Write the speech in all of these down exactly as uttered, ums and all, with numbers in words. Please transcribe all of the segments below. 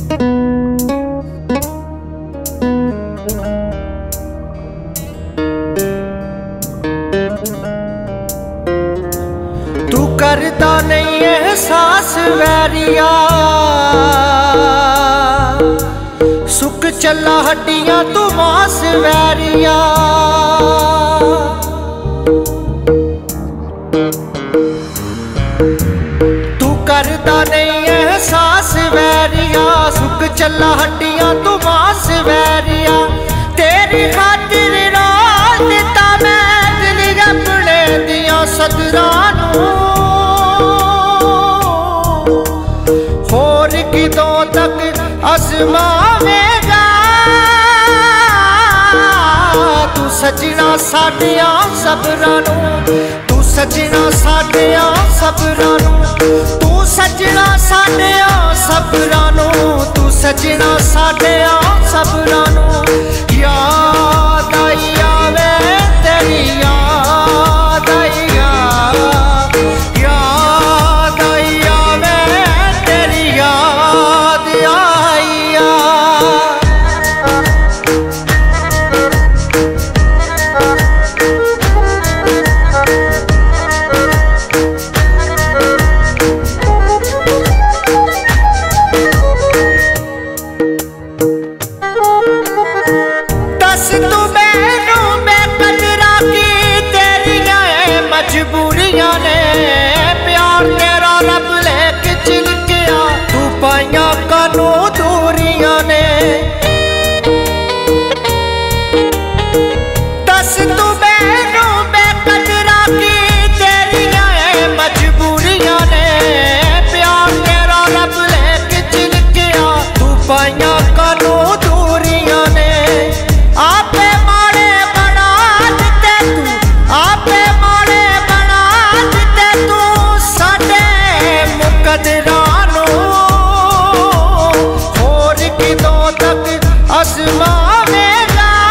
तू करता नहीं एहसास वैरिया, सुख चला हड्डियां तू मांस वैरिया। तू करता नहीं एहसास वैरिया, सुख चला हड्डियां तू मांस वैरिया। तेरी खातिर रात दिता मैं दिल अपने दिया सदरां नूं, होर किदों तक अज़मावेगा तू सजना साडियां सबरां नूं। तू सजना साडियां सबरां नूं, तू सजना साडियां सबरां नूं, तू सजना साडियां सबरां नूं। याद आई आवे तेरी याद आई आ, याद आई आवे तेरी याद आई आ। दस तू मैनू बेकदरा की तेरियां मजबूरियां ने, प्यार तेरा रब लेके चिलकिया तू पाइया कानों दूरियां ने। दस तू मैनू बेकदरा की तेरियां मजबूरियां ने, प्यार तेरा रब लेके चिलकिया तू पाइया कानों दूरियां ने। आपे माड़े बना दिते तू, आपे माड़े बना दिते तू साडे मुकद्दरां नूं, होर किदों तक अज़मावेगा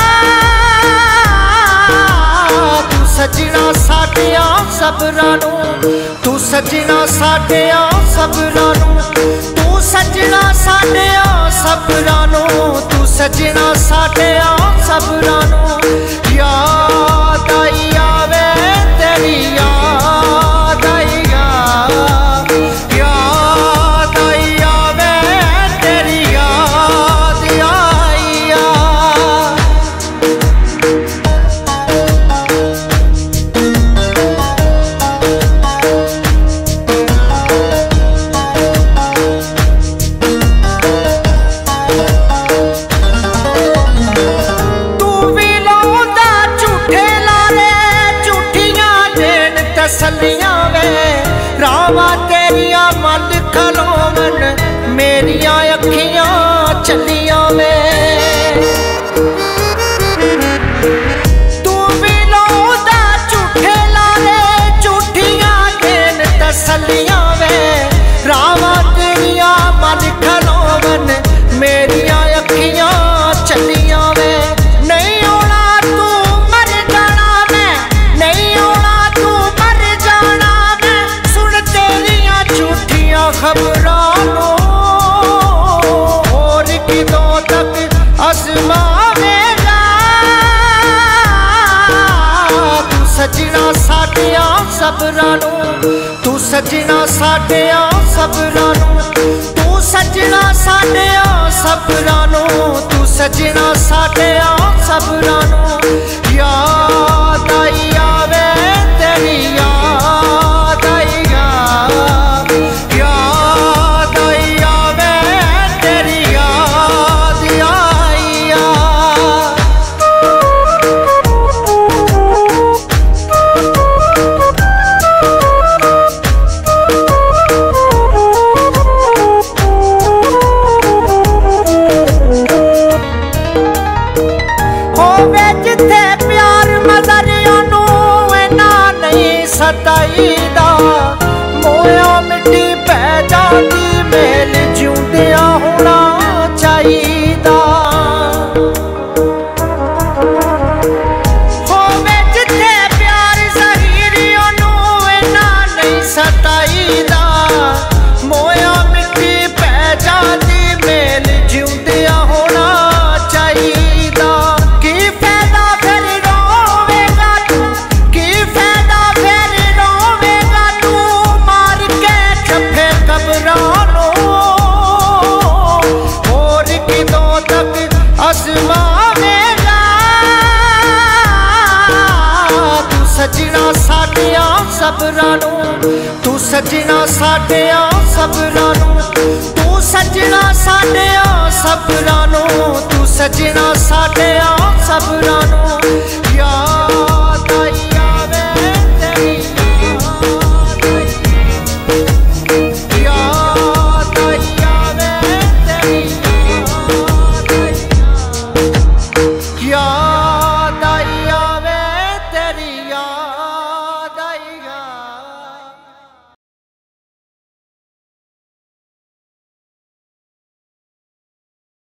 तू सजना साडियां सबरां नूं। तू सजना साडियां सबरां नूं, तू सजना साडियां सबरां नूं, तू सजना साडियां सबरां नूं। याद आई आवे तेरी याद आई आ, याद आई आवे तेरी याद आई आ। तसलियां वे रावा तेरिया मन खलोवन, मेरिया अखियां चलियां वे। तू भी लौदा झूठे लाले झूठियां देन तसलियां वे रावा तेरिया मन खलोवन, मेरिया अखियां चलियां वे। नहीं आना तू मर जाना मैं, नहीं आना तू मर जाना मैं, सुन तेरियां झूठियां खबरां नूं, होर किदों तक अज़मावेगा तू सजना साडियां सबरां नूं। तू सजना साडियां सबरां नूं, तू सजना साडियां सबरां नूं, तू सजना साडियां सबरां नूं। याद आई आवे तेरी याद आई आ, याद आई आवे तेरी याद आई आ। हो सबरां नूं, तू सजना साडियां सबरां नूं, तू सजना साडियां सबरां नूं, तू सजना साडियां सबरां नूं।